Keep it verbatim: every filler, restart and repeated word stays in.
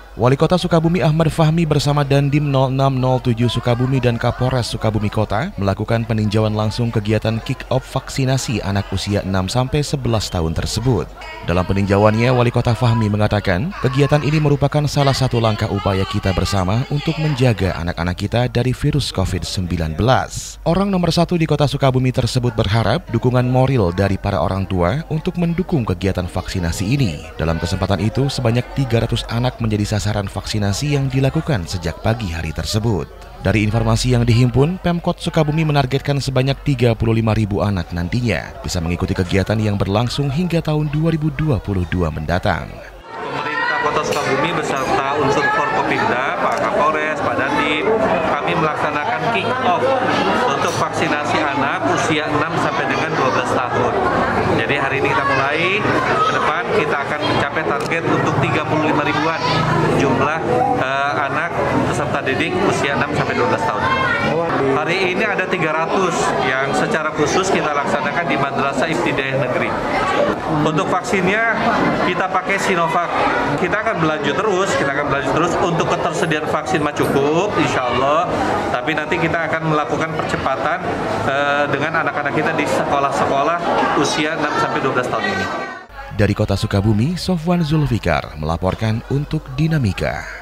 Wali Kota Sukabumi Ahmad Fahmi bersama Dandim nol enam nol tujuh Sukabumi dan Kapolres Sukabumi Kota melakukan peninjauan langsung kegiatan kick-off vaksinasi anak usia enam sampai sebelas tahun tersebut. Dalam peninjauannya, Wali Kota Fahmi mengatakan kegiatan ini merupakan salah satu langkah upaya kita bersama untuk menjaga anak-anak kita dari virus covid sembilan belas. Orang nomor satu di Kota Sukabumi tersebut berharap dukungan moral dari para orang tua untuk mendukung kegiatan vaksinasi ini. Dalam kesempatan itu, sebanyak tiga ratus anak menjadi sasaran vaksinasi yang dilakukan sejak pagi hari tersebut. Dari informasi yang dihimpun, Pemkot Sukabumi menargetkan sebanyak tiga puluh lima ribu anak nantinya bisa mengikuti kegiatan yang berlangsung hingga tahun dua ribu dua puluh dua mendatang. Pemerintah Kota Sukabumi beserta unsur Forkopimda, Pak Kapolres, Pak Dandim, kami melaksanakan kick-off untuk vaksinasi anak usia enam sampai dengan dua belas tahun. Jadi hari ini kita mulai, ke depan kita akan mencapai target untuk tiga puluh lima ribuan jumlah uh, anak peserta didik usia enam sampai dua belas tahun. Hari ini ada tiga ratus yang secara khusus kita laksanakan di Madrasah Ibtidaiyah Negeri. Untuk vaksinnya kita pakai Sinovac. Kita akan berlanjut terus, kita akan berlanjut terus untuk ketersediaan vaksin mah cukup, insya Allah. Tapi nanti kita akan melakukan percepatan uh, dengan anak-anak kita di sekolah-sekolah usia enam sampai dua belas tahun ini. Dari Kota Sukabumi, Sofwan Zulfikar melaporkan untuk Dinamika.